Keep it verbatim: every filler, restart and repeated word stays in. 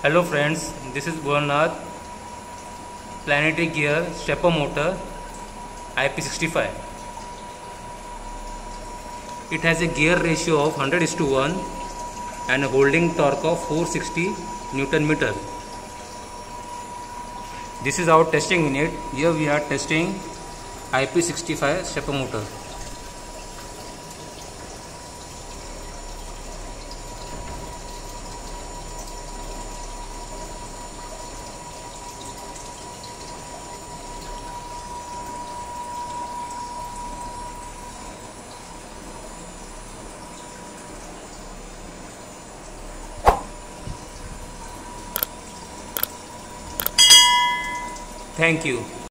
Hello friends, this is Bhuvannath, Planetary Gear Stepper Motor I P sixty-five. It has a gear ratio of one hundred is to one and a holding torque of four hundred sixty Newton meter. This is our testing unit. Here we are testing I P sixty-five stepper motor. Thank you.